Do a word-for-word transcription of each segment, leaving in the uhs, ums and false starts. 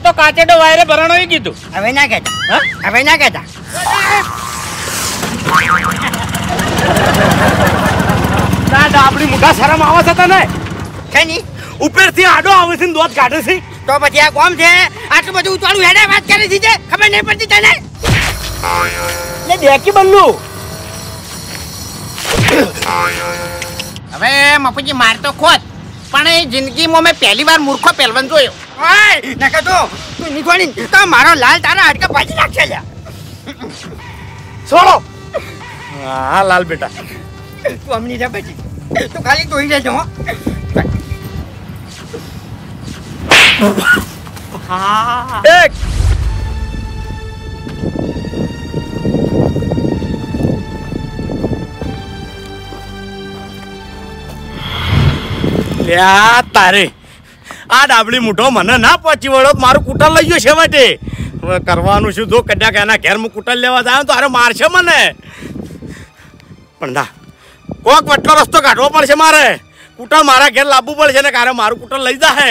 તો કાચેડો વાયરે ભરાણો ઈ કીધું. હવે ના કહેતા. હા હવે ના કહેતા. દાદા આપણી મોટા શરમ આવા થતા ને છે ની ઉપરથી આડો આવે છે ને દોત કાઢે છે. તો પછી આ કોમ છે આટલું બધું ઉતાળું હેડે વાત કરી છે ખબર નહીં પડતી તને. લે દેખી બલ્લુ. હવે મફુજી માર તો ખોટ પણ એ જિંદગીમાં મેં પહેલી વાર મૂર્ખો પહેલવાન જોયો. ઓય નકા તો તું ની થોડી તો મારો લાલ તારા હાડકા પાછી નાખશે લ્યા. છોડો. હા લાલ બેટા તું અમની જા પછી તું ખાલી જોઈ લેજો હો. હા એક લ્યા તારે આ ડાબલી મૂઠો મને ના પહોંચી વળો મારું કુટલ લઈ ગયો છે માટે હવે કરવાનું શું જો કદાચ એના ઘેર હું કુટલ લેવા જાય તો અરે મારશે મને પણ ના કોક વટલો રસ્તો કાઢવો પડશે મારે કુટલ મારા ઘેર લાવવું પડશે ને કારે મારું કુટલ લઈ જાય.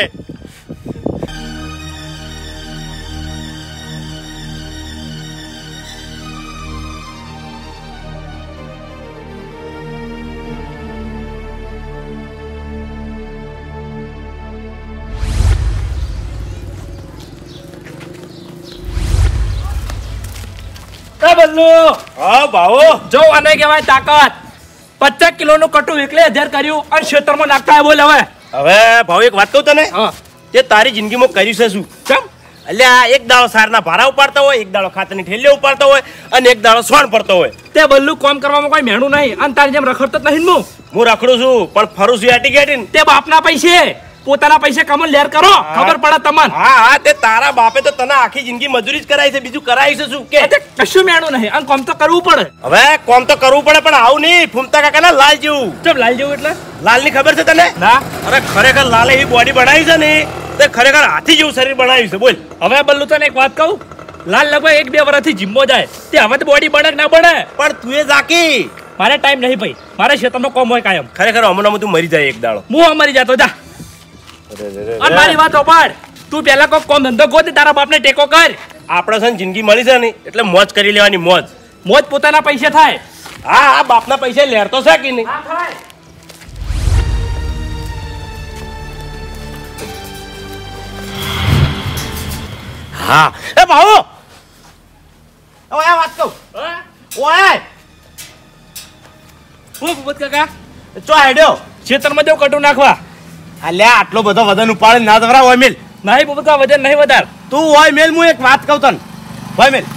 બલ્લુ હા ભાવો જો આને કહેવાય તાકાત. પચાસ કિલો નું કટું એકલે હજાર કર્યું અને ક્ષેત્રમાં નાખતા બોલ. હવે હવે ભાવ એક વાત કહું તને તે તારી જિંદગીમાં કર્યું છે શું ચમ અલ્યા એક દાડો સારના ભારા ઉપાડતો હોય એક દાડો ખાતરની ઠેલી ઉપાડતો હોય અને એક દાડો સોણ પડતો હોય. તે બલ્લુ કામ કરવામાં કોઈ મહેણું નહીં અને તારી જેમ રખડતો જ નહીં. હું હું રખડું છું પણ ફરું છું એટી ગેટી તે બાપના પૈસે પોતાના પૈસે કમન લેર કરો ખબર પડે તમને. હા હા તે તારા બાપે તો તને આખી જિંદગી મજૂરી જ કરાવી છે બીજું કરાવી છે શું કે કશું મેણું નહીં અને કામ તો કરવું પડે. હવે કોમ તો કરવું પડે પણ આવું નહીં ફૂમતા કાકા ના લાલ જેવું. ચમ લાલ જેવું એટલે લાલ ની ખબર છે તને ના. અરે ખરેખર લાલે એવી બોડી બનાવી છે ને તે ખરેખર હાથી જેવું શરીર બનાવ્યું છે બોલ. હવે બલ્લુ તને એક વાત કહું લાલ લગભગ એક બે વર્ષથી જીમમાં જાય તે હવે તો બોડી બને કે ના બને પણ તું એ જાકી મારે ટાઈમ નહીં ભાઈ મારે ક્ષેત્રમાં કોમ હોય કાયમ. ખરેખર હમણાં તું મરી જાય એક દાડો. હું મરી જતો જા અને મારી વાત ઓપાડ તું પેલા કોઈ કોમ ધંધો ગોત તારા બાપને ટેકો કર. આપણે છે ને જિંદગી મળી છે ને એટલે મોજ કરી લેવાની મોજ. મોજ પોતાના પૈસે થાય. હા હા બાપના પૈસા લેરતો છે કે નહીં. હા એ ભાવો ઓય વાત કહું ઓય હું ભૂપત કાકા ચો હેડ્યો ખેતરમાં જવું કટું નાખવા. અલ્યા આટલો બધો વજન ઉપાડે ના દવરા હોય મેલ નહીં ભૂપત કાકા વજન નહીં વધાર. તું હોય મેલ હું એક વાત કહું તને હોય મેલ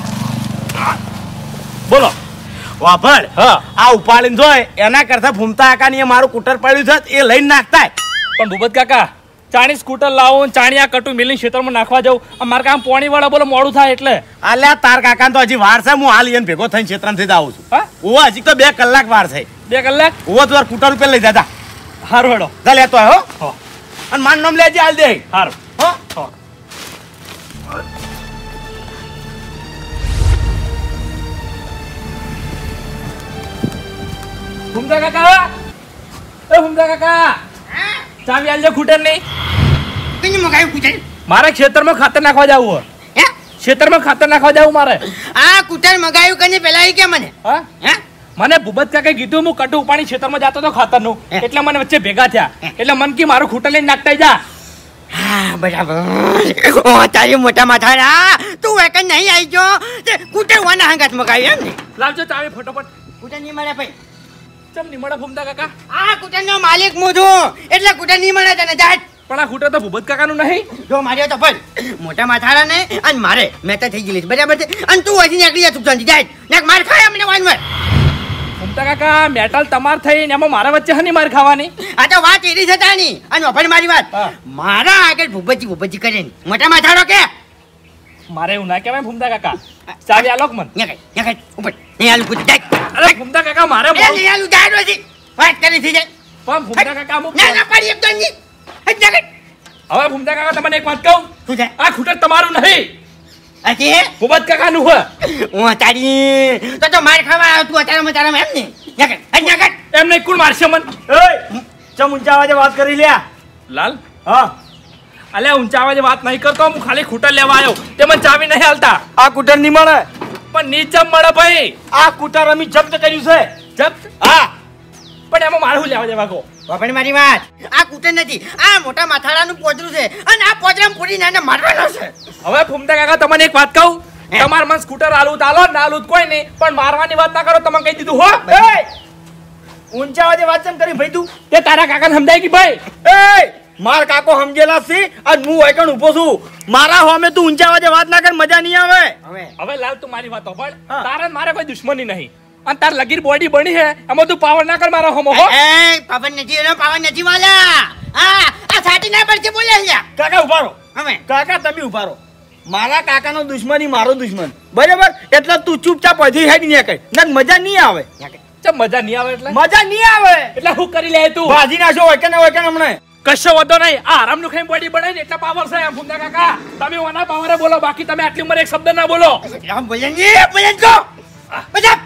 બોલો વાપડ હા આ ઉપાડીને જોય એના કરતા ફૂમતા આકાની મારું કુટર પડ્યું છે એ લઈને નાખતા. પણ ભૂપત કાકા ચાણી સ્કૂટર લાવો ચાણી આ કટું મેલીને ખેતરમાં નાખવા જાઉં મારે કામ પોણી વાળા બોલો મોડું થાય એટલે. અલ્યા તાર કાકા તો હજી વાર છે હું હાલ એને ભેગો થઈને ખેતરથી જ આવું છું. હા ઓ હજી તો બે કલાક વાર છે. બે કલાક ઓ તો કુટર ઉપર લઈ જતા હારું હેડો જા લેતો હો હો અને મારું નામ લેજે હાલ દે હારું હો હો. ફૂમતા કાકા એ ફૂમતા કાકા ચાવી આલજો ખૂટર નહીં. કઈ મગાયું કુટર મારે ખેતરમાં ખાતર નાખવા જવું હે ખેતરમાં ખાતર નાખવા જવું મારે. આ કુટર મગાયું કને પેલા કે મને હા હે મને ભૂપત કાકાએ કીધું હું કટુ ઉપાડી ખેતરમાં જતો હતો ખાતરનું એટલે મને વચ્ચે ભેગા થયા એટલે મન કી મારું ખૂટર લઈને નાખતા જા. હા બરાબર ઓ તારી મોટા માથાડા તું એક નહીં આવી ગયો તે કુટર વાના હંગાત મગાવ્યું એમ ને. લાવજો ચાવી ફટોફટ. કુટર નહીં મળે ભાઈ ચમ નહીં મળે ફૂમતા કાકા. આ કુટરનો માલિક હું છું એટલે કુટર નહીં મળે તને જાટ. પણ આ ખૂટર તો ભૂપત કાકાનું નહીં. જો માર્યો તો પણ મોટા માથાડા ને અને મારે મેં તો થઈ ગયેલી બરાબર છે અને તું હજી નીકળી જા તું જાટ ને માર ખાય અમને વાન માર. ફૂમતા કાકા મેટલ તમાર થઈને એમાં મારા વચ્ચે હની માર ખાવાની. આ તો વાત એરી છે તાની અને વફાડ મારી વાત મારા આગળ ભૂપતજી ભૂપતજી કરે ને મોટા માથાડો કે મારે એવું ના કહેવાય ફૂમતા કાકા. ચાવી આલોક મન નીકળ નીકળ ઉપર નહીં આલુ કુટર જાટ. અરે ફૂમતા કાકા મારે એ નહીં આલુ જાટ નથી વાત કરી થઈ જાય. પણ ફૂમતા કાકા અમુક ના ના પડી એકદમ નહીં હટ નીકળ. હવે ફૂમતા કાકા તમને એક વાત કહું શું છે આ ખૂટર તમારું નહીં અચી ભૂપત કાકાનું હોય. હું તારી તો તો માર ખાવા તું અત્યારે મતારામાં એમ ને નીકળ હટ નીકળ. એમ નહીં કોણ મારશે મન. એય ચમ ઊંચા અવાજે વાત કરી લ્યા. લાલ હા અલે ઊંચા અવાજે વાત નહીં કરતો, હું ખાલી ખૂટર લેવા આવ્યો. તે મને ચાવી નહીં હાલતા. આ કૂટર નહીં મળે. પણ નીચે મળે ભાઈ. આ કૂટર અમે જપ્ત કર્યું છે. જપ્ત? હા. પણ એમાં મારે શું લેવા દેવા કહો? બાપણ મારી વાત, આ કૂટર નથી, આ મોટા માથાડાનું પોચરું છે અને આ પોચરામાં પૂરી નાને મારવાનો છે. હવે ફૂમતા કાકા તમને એક વાત કહું, તમાર મન સ્કૂટર આલું તાલો ના આલું કોઈ નહીં, પણ મારવાની વાત ના કરો. તમે કહી દીધું હો. ઊંચા અવાજે વાત કેમ કરી ભાઈ તું? તે તારા કાકાને સમજાય કે ભાઈ એ માર કાકો સમજેલા છે અને હું વાયકણ ઊભો છું. મારા હોમે તું ઊંચા અવાજે વાત ના કર, મજા નહીં આવે. હવે હવે લાલ તું મારી વાત સાંભળ. તારે મારે કોઈ દુશ્મની નહીં અને તાર લગીર બોડી બની છે એમાં તું પાવર ના કર મારા હોમો હો. એ પાવર નથી, એનો પાવર નથી વાલા. હા આ સાટી ના પડશે બોલે અહીંયા. કાકા ઉભા રહો. હવે કાકા તમે ઉભા રહો. મારા કાકાનો દુશ્મની મારો દુશ્મન, બરાબર? એટલે તું ચૂપચાપ હજી હેડ નહીં કઈ, ના મજા નહીં આવે. ચમ મજા નહીં આવે એટલે? મજા નહીં આવે એટલે હું કરી લે તું? ભાજી નાખો વૈકન વૈકન હમણે. કશો વધો નહીં. આ આરામનું ખાઈ બોડી બનાવી ને એટલા પાવર છે એમ ફૂમતા કાકા. તમે ઓના પાવરે બોલો, બાકી તમે આટલી ઉંમરે એક શબ્દ ના બોલો. રામ બોલે ને બોલે તો બધા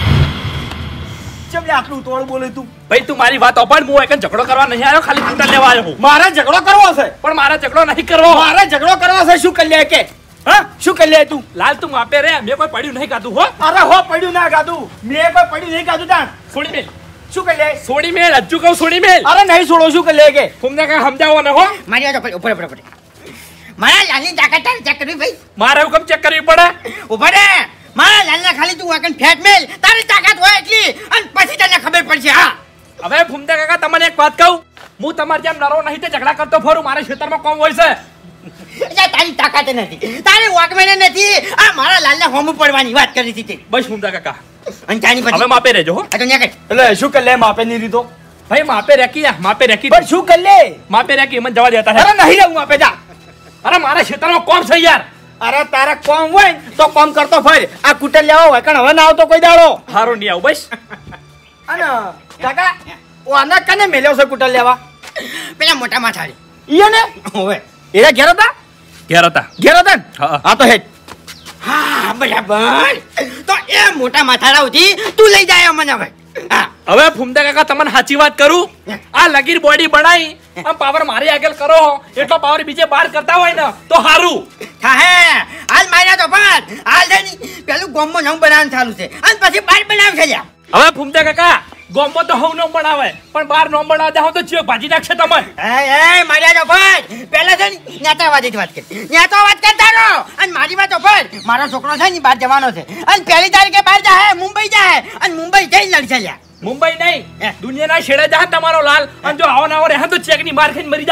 ચમ આટલું તોડ બોલે તું? ભાઈ તું મારી વાત સાંભળ. હું એકન ઝઘડો કરવા નહીં આવ્યો, ખાલી કૂટર લેવા આવ્યો હું. મારે ઝઘડો કરવો છે. પણ મારે ઝઘડો નહીં કરવો. મારે ઝઘડો કરવો છે. શું કરી લે કે? હા શું કરી લે તું? લાલ તું માપે રે, મેં કોઈ પડ્યું નહીં કાધું હો. અરે હો પડ્યું ના ગાધું, મેં કોઈ પડ્યું નહીં ગાધું. તાણ છોડી મેલ. શું કરી લે? છોડી મેલ. હજુ કહું છોડી મેલ. અરે નહીં છોડો. શું કરી લે કે? ફૂમતા કાકા સમજાવો ને હો. મારી વાત ઉપર ઉપર ઉપર મારા લાલની તાકાત તારે ચેક કરવી ભાઈ. મારે હુકમ ચેક કરવી પડે. ઉભા રે. મારા લાલના ખાલી તું વાકન ફેટ મેલ, તારી તાકાત હોય એટલી અને પછી તને ખબર પડશે. હા હવે ફૂમતા કાકા તમને એક વાત કહું, હું તમારે જેમ નરો નહીં તે ઝઘડા કરતો ફરું. મારા ખેતરમાં કોમ હોય છે. એટલે તારી તાકાત નથી, તારી વાકમેને નથી. આ મારા લાલને હોમ પડવાની વાત કરી હતી તે. બસ ફૂમતા કાકા અને તાની પછી હવે માપે રહેજો હો. આ તો ન્યા કર. એટલે શું કરી લે? માપે નહીં દીધો ભાઈ માપે રેકી યા માપે રેકી. પણ શું કરી લે? માપે રેકી મને જવા દેતા અરે હે. નહીં રહું માપે. જા. અરે મારા ખેતરમાં કોમ છે યાર. અરે તારા કોમ હોય ને તો કોમ કરતો ફર. આ કૂટર લેવા હોય કણ હવે ના આવતો કોઈ દાડો. હારું નહીં આવું બસ. અને કાકા ઓના કને મેલ્યો છે કૂટર લેવા? પેલા મોટા માથાડી ઈયો ને હોવે. એરા ઘેર હતા? ઘેર હતા. ઘેર હતા ને? હા. હા તો હેડ. હા બરાબર. તો એ મોટા માથાડા ઉધી તું લઈ જાય મને હવે. હા હવે ફૂમતા કાકા તમને સાચી વાત કરું, આ લગીર બોડી બનાવી આમ પાવર મારી આગળ કરો એટલો પાવર બીજે બહાર કરતા હોય ને તો હારું. હા હે હાલ માર્યા તો પણ હાલ છે ની પેલું ગોમમાં નમ બનાવવાનું ચાલુ છે અને પછી બાર બનાવશે લ્યા. હવે ફૂમતા કાકા ગોમમાં તો હવ નો બનાવે પણ બાર નો બનાવે જાવ તો ચિયો ભાજી નાખશે તમને. એ એ માર્યા તો પણ પેલા છે ને નેતાવાદી વાત કરી, નેતો વાત કરતા રહો. અને મારી વાત તો પણ મારો છોકરો છે ને બહાર જવાનો છે અને પહેલી તારીખે બહાર જાય, મુંબઈ જાય અને મુંબઈ જઈને લડશે લ્યા. મુંબઈ નહીં દુનિયાના છેડે જા તમારો લાલ, અને જો આવો ના આવો રહે તો ચેક ની માર ખાઈને મરી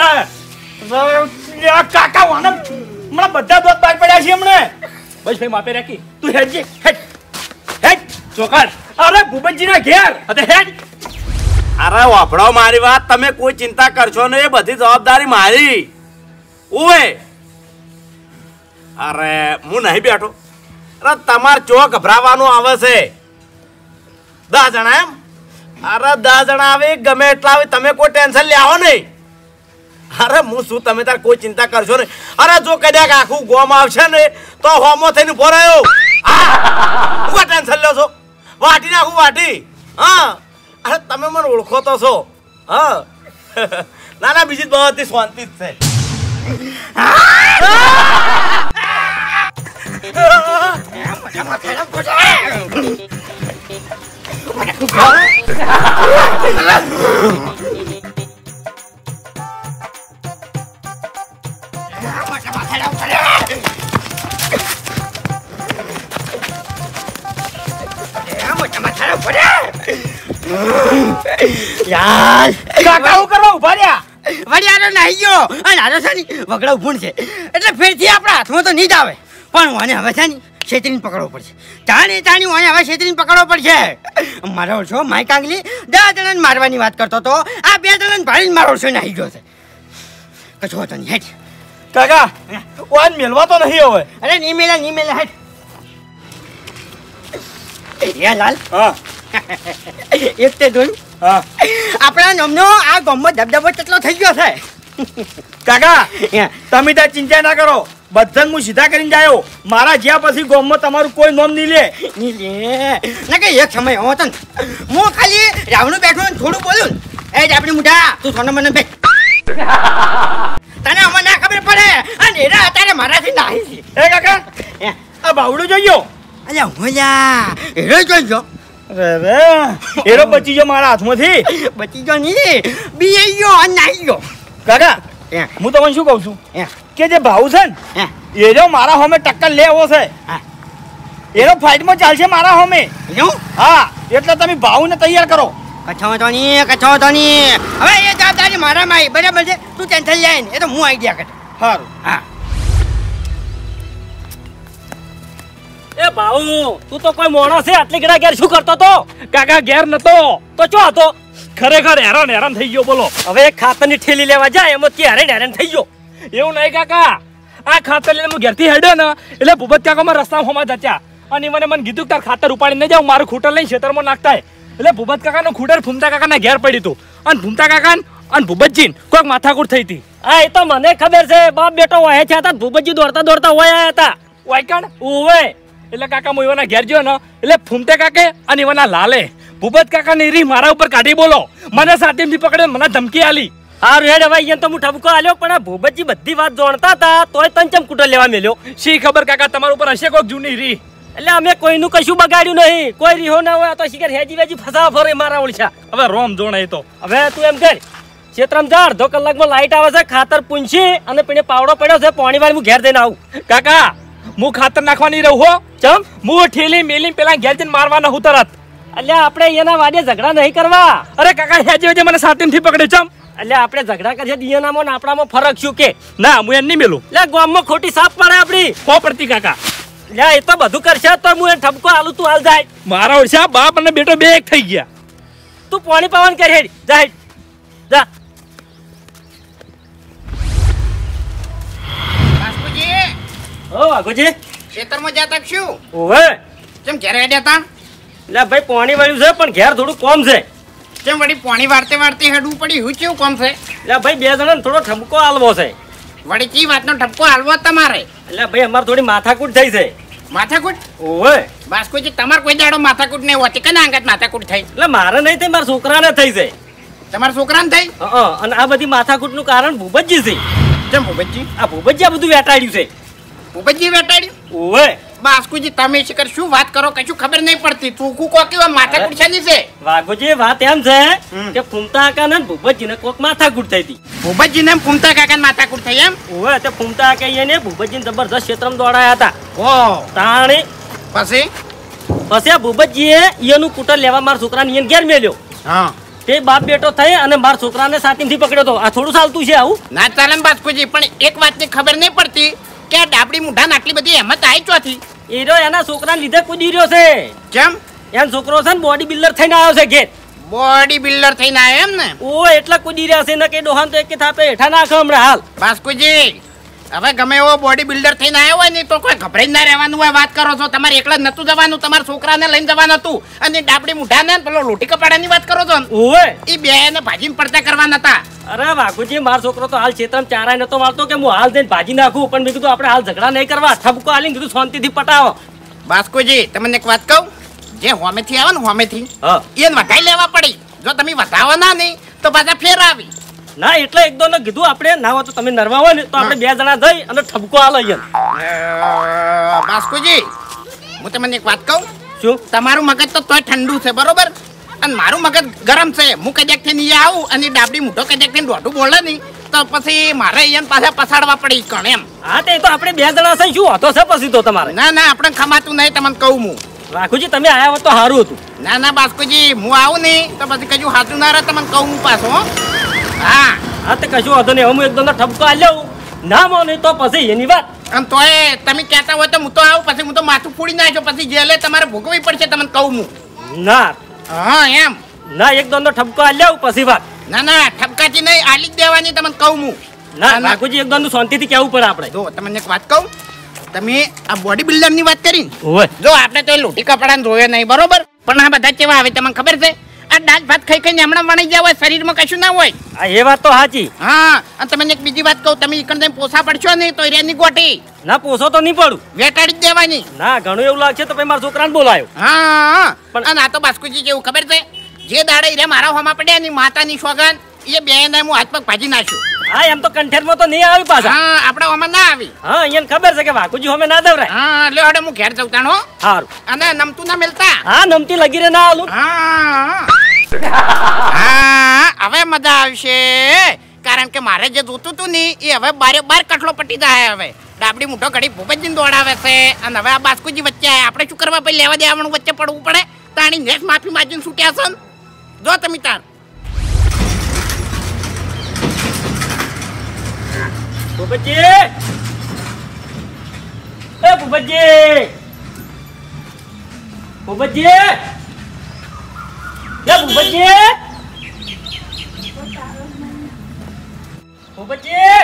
જાય. કાકા વાના હમણાં બધા દોત બહાર પડ્યા છે હમણે. બસ ભાઈ માપે રાખી તું હેડ હેડ હેડ ચોકડ. અરે ભૂપતજી ના ઘેર. અતે હેડ. અરે વાપડો મારી વાત, તમે કોઈ ચિંતા કરશો ને, એ બધી જવાબદારી મારી. ઓય અરે હું નહીં બેઠો. અરે તમાર ચો ગભરાવાનું આવે છે? દસ જણા એમ? અરે દસ જણા આવે ગમે એટલા આવે, તમે કોઈ ટેન્શન લેવો નહીં. અરે હું શું, તમે તાર કોઈ ચિંતા કરશો નહીં. અરે જો કદાચ આખું ગોમ આવશે ને તો હોમો થઈને ઉભો રહ્યો. હા હું ટેન્શન લો છો? વાટી નાખું વાટી. હા અરે તમે મને ઓળખો તો છો. હા ના ના બીજી બધી શાંતિ જ છે. યાર કાકા હું કરવા ઉભા રહ્યા? વળી આનો નાહી ગયો અને આનો છે ને વગડા ઉભું છે એટલે ફેરથી આપણા હાથમાં તો નહીં જ આવે. પણ મને હવે છે ને છેતરીને પકડવો પડશે. તાણી તાણી મને હવે છેતરીને પકડવો પડશે. મારો ઓળશો માય કાંગલી દસ જણાને મારવાની વાત કરતો તો આ બે જણાને ભાળીને મારો ઓળશો નાહી ગયો છે. કશો હતો નહીં. હેઠ કાકા ઓન મેલવા તો નહીં હવે. અરે નહીં મેલા નહીં મેલા હેઠ. એ લાલ હા એક તે જોયું હા આપણા નામનો આ ગામમાં દબદબો કેટલો થઈ ગયો છે. કાકા તમે ત્યાં ચિંતા ના કરો, બધા હું સીધા કરીને જાયો. મારા જ્યાં પછી ગામમાં તમારું કોઈ નામ નહીં લે. નહીં લે ના કે એક સમય એવો હતો ને હું ખાલી રાવણું બેઠું ને થોડું બોલું ને એ જ આપણી મુઠા તું સોનો મને બેઠ તને અમે ના ખબર પડે અને એના અત્યારે મારાથી નાહી છે એ કાકા આ બાવડું જોયો અલ્યા હોયા એરો જોજો રે રે એરો બચી ગયો મારા હાથમાંથી બચી ગયો ની બી ગયો અને નાહી ગયો કાકા હે હું તમને શું કહું છું હે કે જે ભાવ છે ને હે એ જો મારા હોમે ટક્કર લેવો છે હા એનો ફાઇટમાં ચાલશે મારા હોમે એવું હા એટલે તમે ભાવને તૈયાર કરો કચ્છો તો ની કચ્છો તો ની હવે એ જવાબદારી મારામાં આવી બરાબર છે તું ટેન્શન લે ને એ તો હું આઈડિયા કર સારું હા એ ભાઉ તું તો કોઈ મોણો છે આટલી ગડા ઘેર શું કરતો તો કાકા ઘેર નતો તો ચો હતો ખરેખર હેરાન હેરાન થઈ ગયો બોલો હવે ખાતરની ઠેલી લેવા જાય એમાં કે હેરાન હેરાન થઈ ગયો એવું નહીં કાકા આ ખાતર લઈને હું ઘેરથી હેડ્યો ને એટલે ભૂપત કાકામાં રસ્તામાં હોમાં જત્યા અને મને મને કીધું કે તાર ખાતર ઉપાડીને જાવ મારું ખૂટર લઈને ખેતરમાં નાખતા એટલે ભૂપત કાકાનું ખૂટર ફૂમતા કાકાના ઘેર પડ્યું હતું અને ફૂમતા કાકા અને ભૂપતજી કોઈક માથાકૂટ થઈ હતી હા એ તો મને ખબર છે બાપ બેટો હોય છે હતા ભૂપતજી દોડતા દોડતા હોય આયા હતા વાયકણ ઓવે એટલે કાકા હું એવાના ઘેર ગયો ને એટલે ફૂમતે કાકે અને એવાના લાલે ભૂપત કાકા ની રી મારા ઉપર કાઢી બોલો મને સાતીમથી પકડ્યો મને ધમકી આલી હારું હેડ હવે અહીંયા તો હું ઠપકો આલ્યો પણ આ ભૂપતજી બધી વાત જાણતા હતા તોય તને ચમ કૂટર લેવા મેલ્યો શી ખબર કાકા તમારા ઉપર હશે કોઈક જૂની રી એટલે અમે કોઈનું કશું બગાડ્યું નહીં કોઈ રીહો ના હોય તો શિખર હેજી વેજી ફસાવા ફરે મારા ઓળશા હવે રોમ જોણે એ તો હવે તું એમ કર ક્ષેત્રમાં જા અડધો કલાકમાં લાઈટ આવે છે ખાતર પૂંછી અને પેને પાવડો પડ્યો છે પાણી વાળી હું ઘેર જઈને આવું કાકા હું ખાતર નાખવા નહીં રહું હો ચમ હું ઠેલી મેલી પેલા ઘેર જઈને મારવાનો હું તરત એટલે આપણે એના વાડે ઝઘડા નહીં કરવા અરે કાકા હેજી વેજી મને સાતીમથી પકડે ચમ એટલે આપણે ઝઘડા કરીએ દિયાનામાં ને આપણામાં ફરક શું કે ના હું એમ નહીં મેલું એટલે ગામમાં ખોટી સાફ પડે આપડી કો પડતી કાકા એટલે એ તો બધું કરશે તો હું એ ઠપકો આલું તું હાલ જાય મારા ઓળશા બાપ અને બેટો બે એક થઈ ગયા તું પાણી પાવન કરી હેડ જા હેડ જા બાસ્કુજી ઓ વાઘુજી ખેતરમાં જાતા કે શું ઓવે કેમ ઘેર હેડ્યા તા એટલે ભાઈ પાણી વાળ્યું છે પણ ઘેર થોડું કોમ છે કેમ વળી પાણી વાળતે વાળતે હેડવું પડ્યું એવું કેવું કોમ છે એટલે ભાઈ બે જણા થોડો ઠપકો આલવો છે વળી કઈ વાતનો ઠપકો હાલવો તમારે એટલે ભાઈ અમારે થોડી માથાકૂટ થઈ છે માથાકૂટ ઓવે બાસ્કુજી તમારે કોઈ દાડો માથાકૂટ નહીં હોતી કે ના અંગત માથાકૂટ થઈ એટલે મારે નહીં થઈ મારા છોકરાને થઈ છે તમારા છોકરાને થઈ હં, અને આ બધી માથાકૂટનું કારણ ભૂપતજી છે કેમ ભૂપતજી આ ભૂપતજી આ બધું વેટાડ્યું છે ભૂપતજી વેટાડ્યું ઓવે બાસ્કુજી તમે શિખર શું વાત કરો કશું ખબર નહીં પડતી ચોખ્ખું કો કેવા માથાકૂટ છે છે વાઘોજી વાત એમ છે કે ફૂમતા કાકા ને ભૂપતજી ને કોક માથાકૂટ થઈ હતી ભૂપતજી ને ફૂમતા કાકા માથાકૂટ થઈ એમ ઓવે તે ફૂમતા કાકા ને ભૂપતજી ને જબરદસ્ત ક્ષેત્રમાં દોડાયા હતા ઓ તાણી પછી પછી આ ભૂપતજીએ ઈયનું કૂટર લેવા મારા છોકરાને ઈયન ઘેર મેલ્યો હા તે બાપ બેટો થઈ અને મારા છોકરાને સાતીમથી પકડ્યો તો આ થોડું ચાલતું છે આવું ના ચાલે ને બાસ્કુજી પણ એક વાતની ખબર નહીં પડતી કે આ ડાબડી મુઢાને આટલી બધી હેમત આવી ચોથી એ રહ્યો એના છોકરાને લીધે કૂદી રહ્યો છે કેમ એનો છોકરો છે ને બોડી બિલ્ડર થઈને આવ્યો છે ઘેર બોડી બિલ્ડર થઈને આવ્યો એમ ને ઓ એટલા કૂદી રહ્યા છે ને કે ડોહાન તો એક થાપે હેઠા નાખો હમણાં હાલ બાસ્કુજી હવે ગમે એવો બોડી બિલ્ડર થઈને આવ્યો હોય ને તો કોઈ ગભરાઈ ના રહેવાનું હોય વાત કરો છો તમારે એકલા જ નતું જવાનું તમારા છોકરાને લઈને જવાનું હતું અને ડાબડી મુઢાને પેલો લોટી કપાડાની વાત કરો છો ને ઓવે એ બે ને ભાજીને પડતા કરવાના હતા અરે વાઘુજી મારો છોકરો તો હાલ ક્ષેત્રમાં ચારાય નતો મારતો કે હું હાલ જઈને ભાજી નાખું પણ મેં કીધું આપણે હાલ ઝઘડા નહીં કરવા ઠપકો હાલીને કીધું શાંતિથી પટાવો બાસ્કુજી તમને એક વાત કહું જે હોમેથી આવે ને હોમેથી હા એને વધાઈ લેવા પડી જો તમે વધાવો ના નહીં તો પાછા ફેર આવી ના એટલે એક દો ને કીધું આપણે ના હોય તો તમે નરવા હોય ને તો આપણે બે જણા જઈ અને ઠપકો હાલ અહીંયા અ, બાસ્કુજી હું તમને એક વાત કહું શું તમારું મગજ તો તોય ઠંડુ છે બરોબર અને મારું મગજ ગરમ છે હું કદાચ થી નહીં આવું અને ડાબડી મૂઠો કદાચ થી દોઢું બોલે નહીં તો પછી મારે અહીંયા પાછા પસાડવા પડી કણ એમ હા તે તો આપણે બે જણા છે શું હતો છે પછી તો તમારે ના ના આપણે ખમાતું નહીં તમને કહું હું વાઘુજી તમે આયા હોત તો સારું હતું ના ના બાસ્કુજી હું આવું નહીં તો પછી કજું હાથું ના રહે તમને કહું હું પાછો હો. હા હા તે કશું વાંધો નહીં હું એકદમ ઠપકો હાલ્યો ના માને તો પછી એની વાત અને તોય તમે કહેતા હોય તો હું તો આવું પછી હું તો માથું ફોડી નાખ્યો પછી જેલે તમારે ભોગવવી પડશે તમને કહું હું ના હા એમ ના એકદમ તો ઠપકો હાલ્યો પછી વાત ના ના ઠપકાથી નહીં આલી જ દેવાની તમને કહું હું ના વાઘુજી એકદમ શાંતિથી કેવું પડે આપણે જો તમને એક વાત કહું તમે આ બોડી બિલ્ડર ની વાત કરી ઓવે જો આપણે તો એ લોટી કપડાને જોયો નહીં બરોબર પણ આ બધા કેવા આવે તમને ખબર છે આ દાળ ભાત ખાઈ ખાઈને હમણાં વણાઈ ગયા હોય શરીરમાં કશું ના હોય આ એ વાત તો સાચી હા અને તમને એક બીજી વાત કહું તમે ઈકણ પોસા પડશો નહીં તો એની ગોટી ના પોસો તો નહીં પડું વેટાડી જ દેવાની ના ઘણું એવું લાગશે તો પછી મારા છોકરાને બોલાયો હા પણ અને આ તો બાસ્કુજી જેવું ખબર છે જે દાડે રે મારા હોમાં પડ્યા ની માતાની સોગન એ બે ને હું હાથ પગ ભાજી નાખ્યો હા એમ તો કંઠેરમાં તો નહીં આવી પાછા. હા આપણે ઓમાં ના આવી. હા અહીંયા ખબર છે કે વાકુજી અમે ના દવરાય. હા લ્યો હડે હું ઘેર જઉં તાણો. સારું. અને નમતું ના મિલતા. હા નમતી લગી રે ના આલું. હા હા હવે મજા આવશે કારણ કે મારે જે જોતું હતું ને એ હવે બારે બાર કઠલો પટી જાય. હવે ડાબડી મોટો ઘડી ભૂપતજીને દોડાવે છે અને હવે આ બાસ્કુજી વચ્ચે આવે. આપણે શું કરવા પછી લેવા દેવાનું વચ્ચે પડવું પડે. તાણી નેસ માફી માજીને છૂટ્યા છે ને. જો તમે તાર ભૂપતજી એ ભૂપતજી ભૂપતજી એ ભૂપતજી ભૂપતજી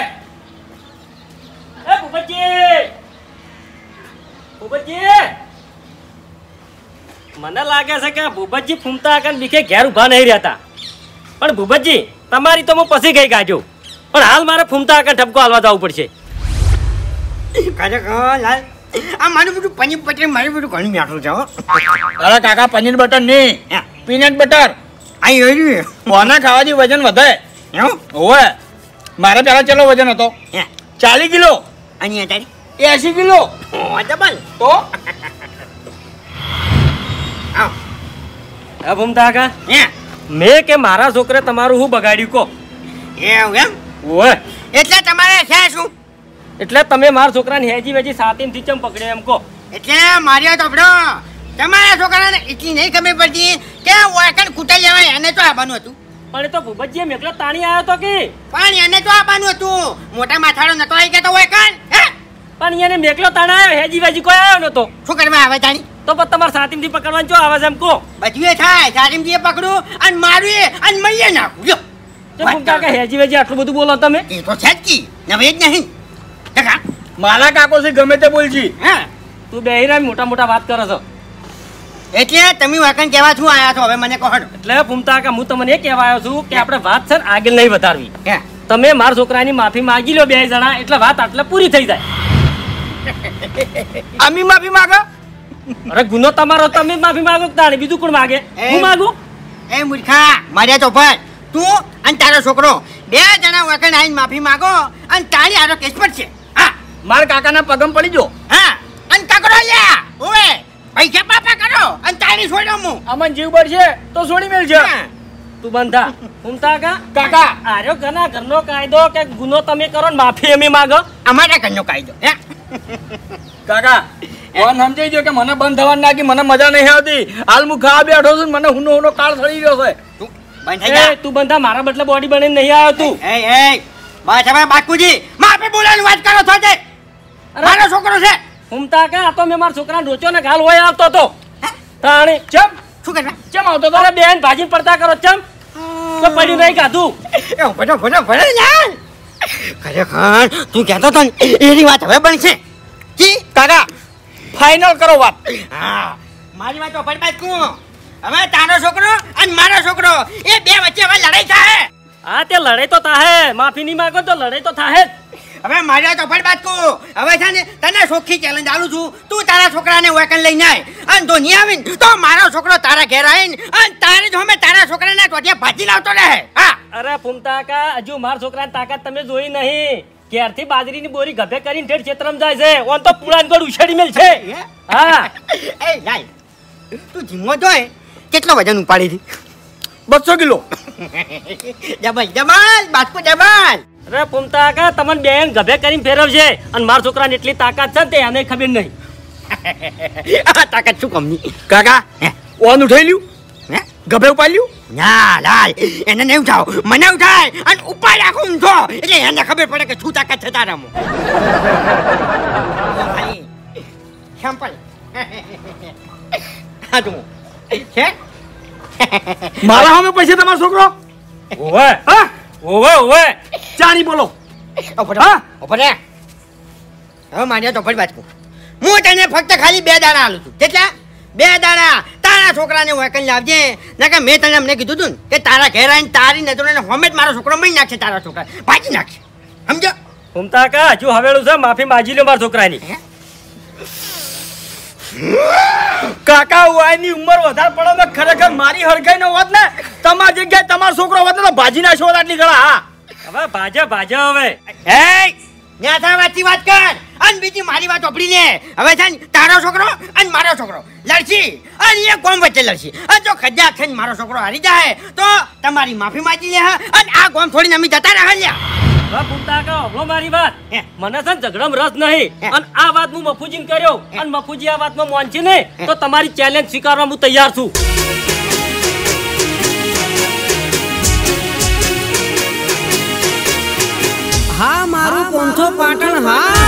એ ભૂપતજી ભૂપતજી મને લાગે છે કે ભૂપતજી ફૂમતા આગળ બીકે ઘેર ઉભા નહીં રહેતા. પણ ભૂપતજી તમારી તો હું પછી ગઈ કાઢ્યો પણ હાલ મારે ફૂમતા આગળ ઠપકો હાલવા જવું પડશે. ખરેખર લાલ આ મારું બધું પનીર બટર મારું બધું ઘણું મીઠું છે હો. અરે કાકા પનીર બટર નહીં પીનટ બટર આ જોયું કોના ખાવાથી વજન વધે એવું હોવે મારે પેલા ચેલો વજન હતો હે ચાલીસ કિલો અહીંયા તારી એસી કિલો ઓ ડબલ તો આવ હે ફૂમતા આગા હે મેં કે મારા છોકરે તમારું હું બગાડ્યું કો એવું એમ ઓય એટલે તમારે છે શું એટલે તમે મારા છોકરાને હેજી વેજી સાતીમથી ચમ પકડ્યો એમ કો. એટલે માર્યો તો આપણો તમારા છોકરાને એટલી નહીં ખબર પડતી કે વાકણ કૂટા લેવાય એને તો આવવાનું હતું. પણ એ તો ભૂપતજી મેકલો તાણી આવ્યો તો કે પણ એને તો આવવાનું હતું. મોટા માથાડો નતો આવી ગયો તો વાકણ હે પણ એને મેકલો તાણા આવ્યો હેજી વેજી કોઈ આવ્યો નતો શું કરવા આવે તાણી તો પછી તમારે સાતીમથી પકડવાનું ચો આવે છે એમ કો. બધું એ થાય સારીમથી પકડું અને મારું એ અને મૈયે નાખું જો તો ફૂમતા આગા હેજી વેજી આટલું બધું બોલો તમે. એ તો છે જ કી નવે જ નહીં કાકા મારા કાકો છે ગમે તે બોલજી હા તું બેહીરા મોટા મોટા વાત કરો છો. એટલે તમે વાકણ કહેવા શું આયા છો હવે મને કહો એટલે ફૂમતા આગા હું તમને એ કહેવા આવ્યો છું કે આપણે વાત છે ને આગળ નહીં વધારવી. હે તમે મારા છોકરાની માફી માંગી લો બે જણા એટલે વાત આટલે પૂરી થઈ જાય. અમી માફી માંગો અરે ગુનો તમારો તમે માફી માંગો કે તાણે બીજું કોણ માગે? એ- હું માગું? એ મૂર્ખા માર્યા તો પર તું અને તારો છોકરો બે જણા વાકણ આવીને માફી માંગો અને તારી આરો કેસ પર છે. હા મારા કાકાના પગમ પડી જો હા અને કાકરો લ્યા ઓવે પૈસા પાપા કરો અને તારી છોડ્યો હું અમન જીવ બળશે તો છોડી મેલશે હા. તું બંધા ફૂમતા આગા કાકા આર્યો ઘરના ઘરનો કાયદો કે ગુનો તમે કરો ને માફી અમે માગો. અમારા ઘરનો કાયદો હે કાકા કોણ સમજાઈ ગયો કે મને બંધ થવાનું નાખી મને મજા નહીં આવતી હાલ હું ખાવા બેઠો છું ને મને હુનો હુનો કાળ સડી ગયો છે તું બંધ થઈ જા એ તું બંધા મારા બદલે બોડી બનીને નહીં આવ્યો તું. એ એ બસ હવે બાપુજી માફી બોલાની વાત કરો છો તે મારો છોકરો છે ફૂમતા આગા આ તો મેં મારા છોકરાને રોચ્યો ને ગાલ હોય આવતો તો તાણી ચમ શું કરવા ચમ આવતો તો અરે બેન ભાજી પડતા કરો ચમ તો પડ્યું નહીં કાધું. એ ભડો ભડો ભડો યાર ખરેખર તું કહેતો તો ને એની વાત હવે બનશે જી કાકા ફાઇનલ કરો વાત હા મારી વાત તો પડબાદ કું હવે તારો છોકરો અને મારો છોકરો એ બે વચ્ચે હવે લડાઈ થાય હા તે લડાઈ તો થાહે માફી નહીં માગો તો લડાઈ તો થાહે જ. હવે મારી તો પડબાદ કું હવે છે ને તને ચોખ્ખી ચેલેન્જ આલું છું તું તારા છોકરાને વેકન લઈને આય અને તો નહીં આવીને તો મારો છોકરો તારા ઘેર આવીને અને તારે જો અમે તારા છોકરાને ટોટિયા ભાજી લાવતો રહે હા અરે ફૂમતા કા હજુ મારા છોકરાની તાકાત તમે જોઈ નહીં. ક્યારથી બાજરીની બોરી ગભે કરીને ઠેઠ ક્ષેત્રમાં જાય છે ઓન તો પુરાણ ગઢ ઉછેડી મેલ છે. હા એ લાય તું જીમો જોય કેટલો વજન ઉપાડી હતી બસો કિલો જબલ જબલ બાસ્કો જબલ અરે ફૂમતા કા તમને બેન ગભે કરીને ફેરવશે અને મારા છોકરાને એટલી તાકાત છે ને તે એને ખબર નહીં. આ તાકાત શું કમની કાકા હે? ઓન ઉઠાઈ લ્યું હે ગભે ઉપાડ્યું ના લાલ એને નહીં ઉઠાવ મને ઉઠાય અને ઉપાય રાખું ઊંધો એટલે એને ખબર પડે કે શું તાકાત છે તારામાં સેમ્પલ હા તું છે મારા સામે પૈસા તમારો છોકરો ઓવે હા ઓવે ઓવે ચાની બોલો ઉપર હા? ઉપર હવે માર્યા તો ફરી બાજકું હું તને ફક્ત ખાલી બે દાડા આલું છું કેટલા બે દાડા તારા છોકરાને વેકન લાવજે ના કે મેં તને અમને કીધું તું ને કે તારા ઘેર આવીને તારી નજરોને હોમે જ મારો છોકરો મળી નાખશે તારા છોકરા ભાજી નાખશે સમજો ફૂમતા કા હજુ હવેલું છે માફી માજી લો મારા છોકરાની. કાકા વાયની ઉંમર વધારે પડે ને ખરેખર મારી હરખાઈ નો હોત ને તમારી જગ્યાએ તમારો છોકરો હોત ને તો ભાજી નાખ્યો હોત આટલી ગળા હા હવે ભાજે ભાજે હવે એ ન્યાથા વાતની વાત કર અને બીજી મારી વાત ઓપડી લે. હવે છે ને તારો છોકરો અને મારો છોકરો લડશી અને એ ગોમ વચ્ચે લડશી. અને જો ખજા ખાઈને મારો છોકરો હારી જાય તો તમારી માફી માંગી લે અને આ ગોમ છોડીને અમે જતા રહ્યા લ્યા. હવે ફૂમતા કાકા હમણો મારી વાત મને છે ને ઝઘડામાં રસ નહીં અને આ વાત હું મફુજીને કર્યો અને મફુજી આ વાતમાં માનશે ને તો તમારી ચેલેન્જ સ્વીકારવા હું તૈયાર છું. હા મારું પોંથો પાટણ હા.